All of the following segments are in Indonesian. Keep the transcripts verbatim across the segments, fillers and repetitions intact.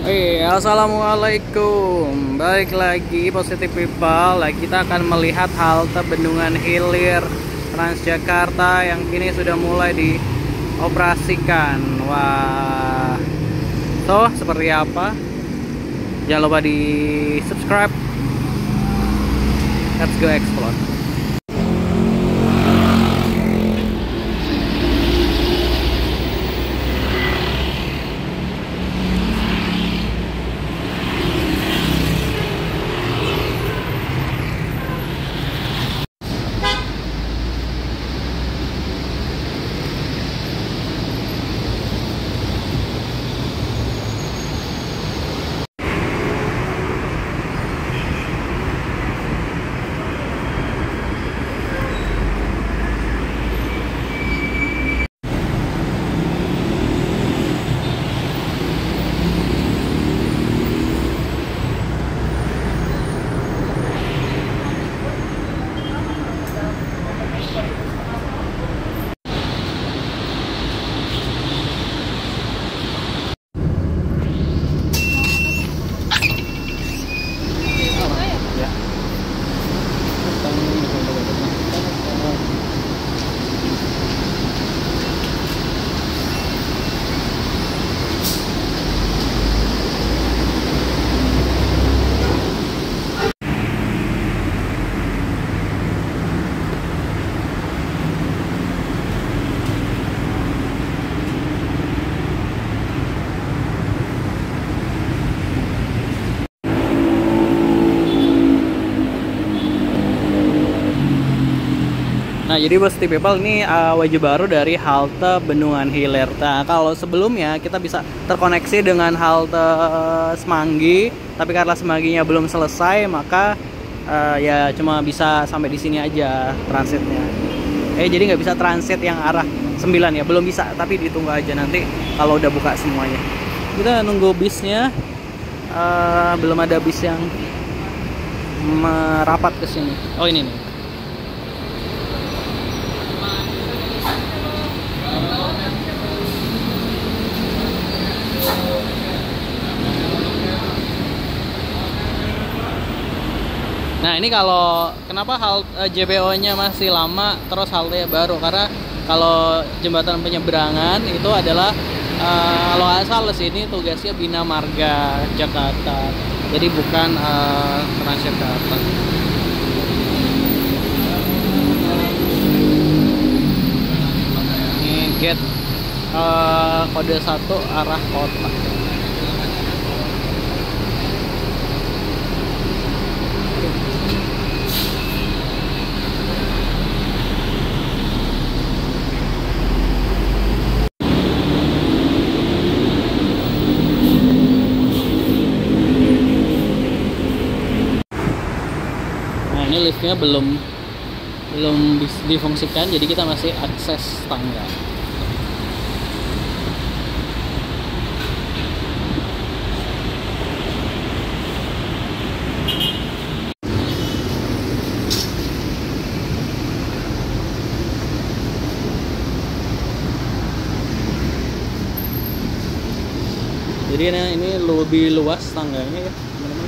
Hey, assalamualaikum. Balik lagi Positive People. Lagi kita akan melihat halte Bendungan Hilir Transjakarta yang kini sudah mulai dioperasikan. Wah, so seperti apa? Jangan lupa di subscribe. Let's go explore. Nah, jadi Positive People ini uh, wajib baru dari halte Bendungan Hilir. Nah, kalau sebelumnya kita bisa terkoneksi dengan halte uh, Semanggi, tapi karena Semangginya belum selesai, maka uh, ya cuma bisa sampai di sini aja transitnya. Eh, jadi nggak bisa transit yang arah sembilan ya, belum bisa. Tapi ditunggu aja nanti kalau udah buka semuanya. Kita nunggu bisnya, uh, belum ada bis yang merapat ke sini. Oh, ini nih. Nah, ini kalau kenapa hal J P O-nya masih lama terus halte baru, karena kalau jembatan penyeberangan itu adalah uh, kalau asal sini tugasnya Bina Marga Jakarta, jadi bukan uh, Transjakarta. Ini gate uh, kode satu arah kota. Ini liftnya belum belum difungsikan, jadi kita masih akses tangga. Jadi ini, ini lebih luas tangganya ya, teman-teman.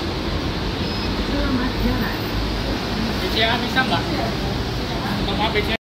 Bisa nggak? Untuk A B C.